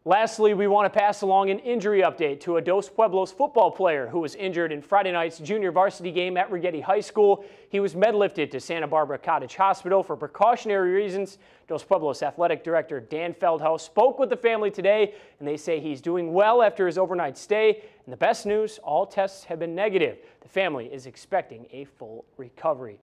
Lastly, we want to pass along an injury update to a Dos Pueblos football player who was injured in Friday night's junior varsity game at Righetti High School. He was med-lifted to Santa Barbara Cottage Hospital for precautionary reasons. Dos Pueblos Athletic Director Dan Feldhaus spoke with the family today, and they say he's doing well after his overnight stay. And the best news, all tests have been negative. The family is expecting a full recovery.